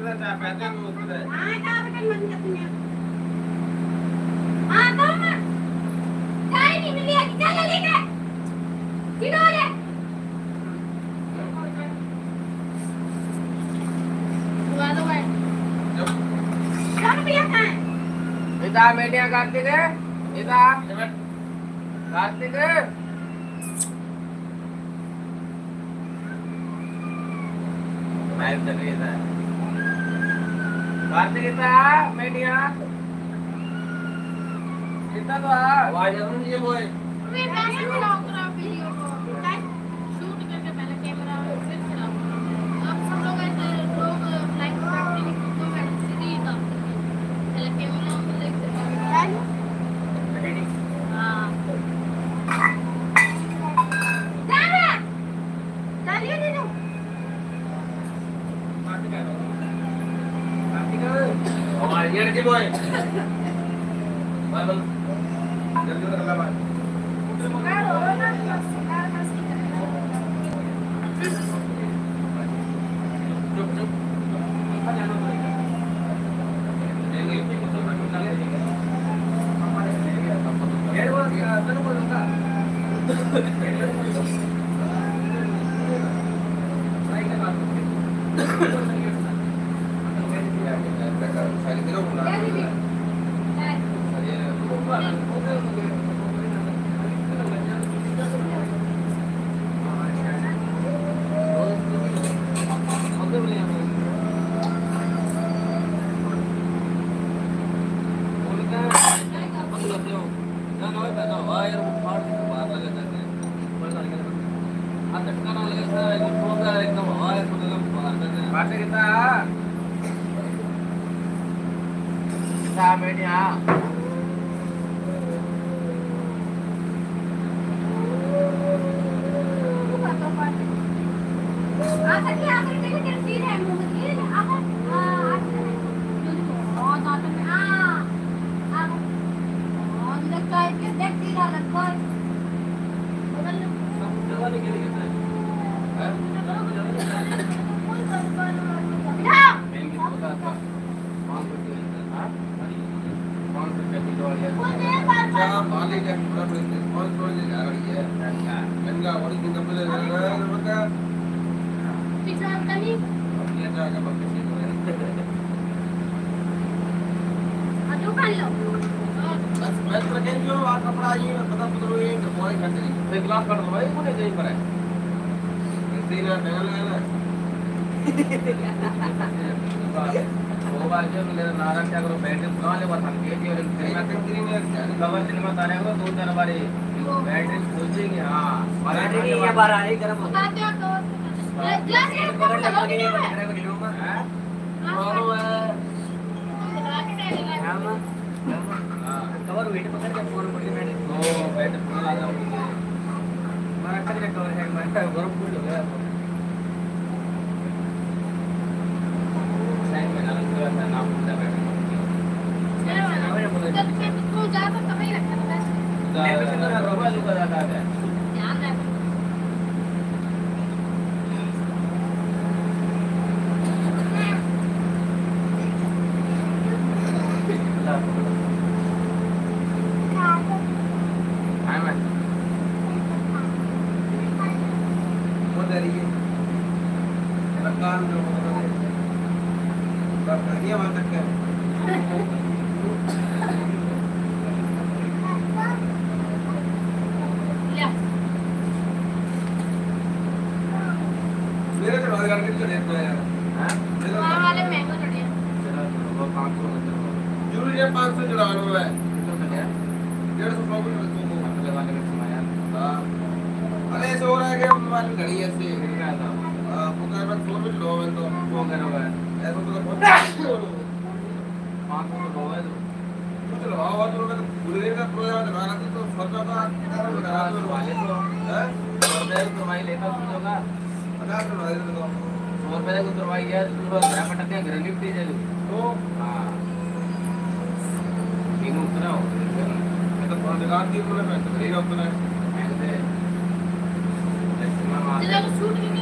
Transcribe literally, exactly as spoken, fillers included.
ना चार पैसे को उसमें हां चार बटन मन करते हैं हां तो ना चाय नहीं मिली है चल लेके किधर है बुआ दो भाई कौन पिया था इधर मीडिया कार्तिक है इधर कार्तिक लाइव चल रही है कार्तिक इधर मीडिया इतना तो आवाज आ रही है बॉय वे कैसे ब्लॉग करा वीडियो को शूट करके पहले कैमरा फिर चलाओ अब सब लोग ऐसे लोग लाइक करते हैं तो मैंने सीधी का पहले कैमरा में देख सकते हैं हां जाना चलिए दीदी कार्तिक आवाज यार जी बॉय बाबल जल्दी कर ला बात चुप चुप कवर वेट पकड़ के फोन पकड़ मैंने ओ बैठ फोन लगा मुझे मैं कब कवर है मैं गरम फुल हो गया साइड में डाल दिया था नाम पूरा बैठ जब से तू जाता तब ही रखता था मैं तो रोबा लुका जाता है ध्यान रख शूट